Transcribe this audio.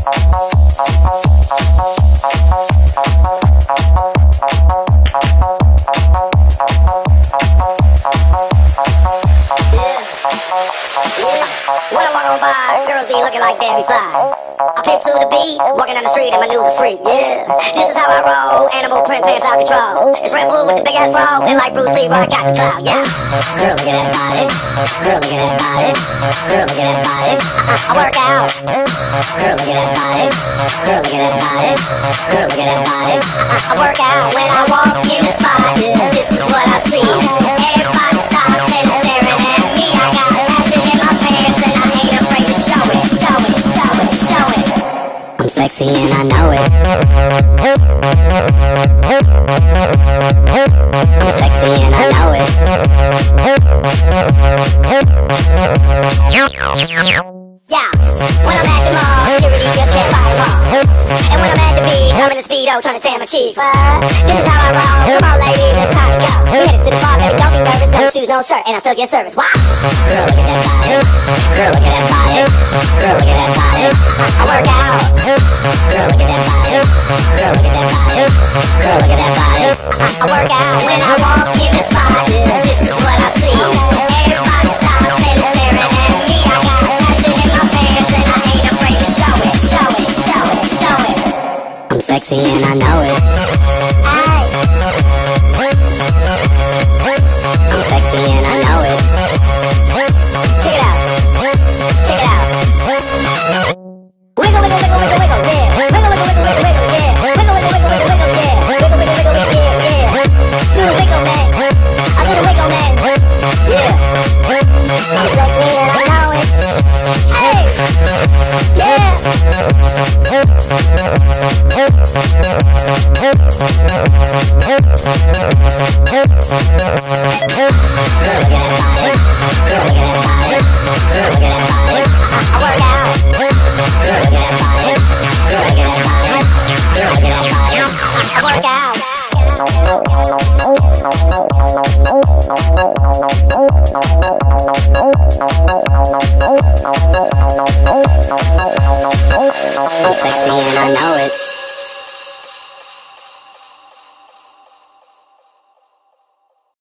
When I walk on by, girls be looking like Debbie Fly. I pimp to the beat, walking down the street and maneuver freak, yeah. This is how I roll, animal print pants out control. It's Red Bull with the big ass bro, and like Bruce Lee, I got the clout, yeah. Girl, look at that body. Girl, look at that body. Girl, look at that body. I work out. Girl, look at that body. Girl, look at that body. Girl, look at that body. I work out when I walk in the spot, yeah. This is what I see. Everybody stops and is staring at me. I got passion in my pants and I ain't afraid to show it, show it, show it, show it. I'm sexy and I know it. I'm sexy and I know it. Yeah, when I'm at the mall, security just can't fight them all. And when I'm at the beach, I'm in the Speedo trying to tan my cheeks. This is how I roll. Come on, ladies, it's time to go. We headed to the bar, baby, don't be nervous. No shoes, no shirt, and I still get service. Watch. Girl, look at that body. Girl, look at that body. Girl, look at that body. I work out. Girl, look at that body. Girl, look at that body. Girl, look at that body. I work out when I walk in the spot. Yeah, this is what I see. Everybody stops and is staring at me. I got passion in my pants and I ain't afraid to show it, show it, show it, show it. I'm sexy and I know it. Aye. I'm sexy and I know it. Check it out. Check it out. Wiggle, wiggle, wiggle, wiggle, wiggle, yeah. Wiggle, wiggle, wiggle, wiggle, wiggle, yeah. Wiggle, wiggle, wiggle, wiggle, wiggle, yeah. Wiggle, wiggle, wiggle, wiggle, yeah, yeah. Do the wiggle, man. I do the wiggle, man. Yeah. I'm sexy and I know it. Hey. Yeah. I'm sexy and I know it.